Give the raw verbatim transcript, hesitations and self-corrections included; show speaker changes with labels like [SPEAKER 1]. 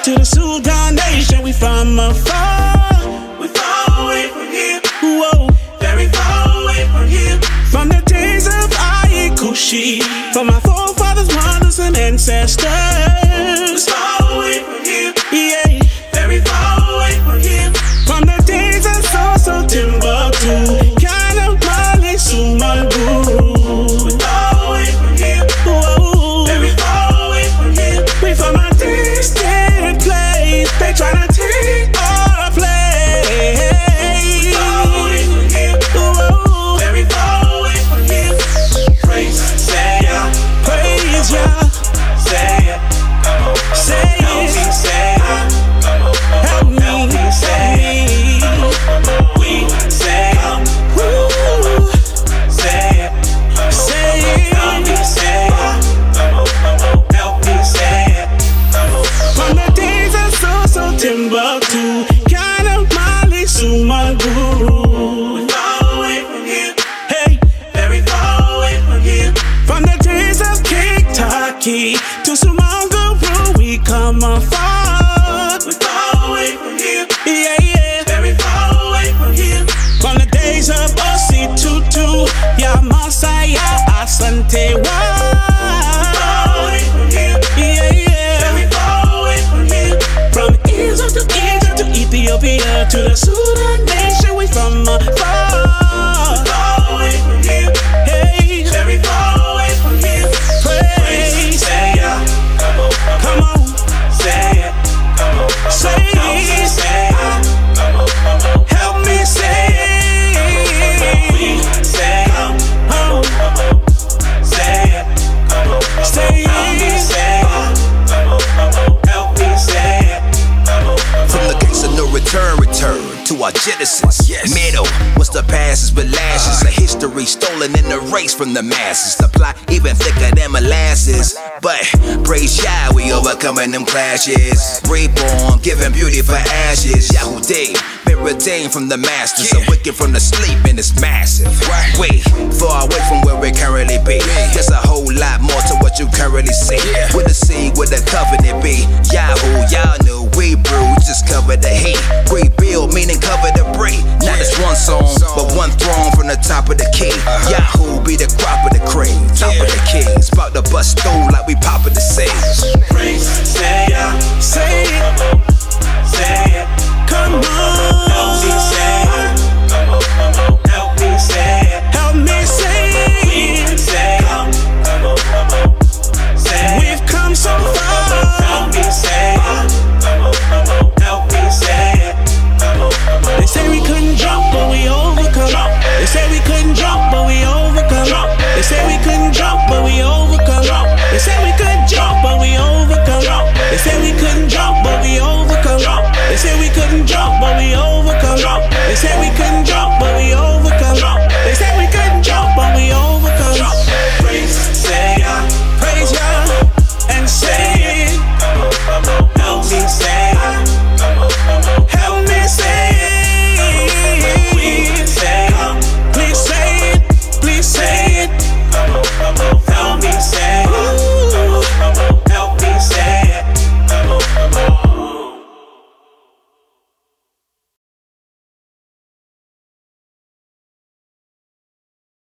[SPEAKER 1] to the Sudan nation. We from afar, we far away from here. Whoa, very far away from here. From the days of Ayi Kushi, from our forefathers, mothers, and ancestors. We far away from here. Yeah, very far away from here. From the days of Soso Timbuktu, Ghana, Mali, Sumalburu. We far away from here. Whoa, very far away from here. We from a distant place. They tryna take our place. We far away from here. Whoa, very far away from here. Praise, say ya, praise ya, say ya, come on, say it, help me say ya, come on, help me say it. We say ya, woo, say it, say it, help me say ya, come on, help me say it. From the days of Soso Timbuktu, Ghana, Mali, Sumalburu. We far away from here. Hey, very far away from here. From the days of Kentucky to Sumalburu, we come afar. We far away from here. Yeah, yeah, very far away from here. From the days of Osi Tutu, Ya Masaya, Asante Wa. Far away from here. Yeah, yeah, very far away from here. From Egypt to Egypt to Ethiopia to the Sudan nation, we from afar. We far away from here. Hey, very far away from here. Praise, say ya, come on, come on, say it, come on, say it, say ya, come on, help me say it. We say ya, come on, say it, come on, say it, say ya, come on, help me say it.
[SPEAKER 2] From the gates of no return, return to our genesis. Yes. Middle, what's the past is but lashes. A history stolen in the race from the masses. The plot even thicker than molasses. But praise Yah, we overcoming them clashes. Reborn, giving beauty for ashes. Yahoo been redeemed from the masters. Yeah. Awakened from the sleep and it's massive. Right. Wait, far away from where we currently be. There's a whole lot more to what you currently see. Yeah. With the seed, with the covenant be. Yahoo, y'all knew we brew, just cover the heat. Rebuild, meaning cover the breed. Not just one song, but one throne from the top of the key. Yahoo be the crop of the cream, top of the kings. About to bust through like we poppin' the seeds.
[SPEAKER 1] Praise, say ya, say it, say it, come on.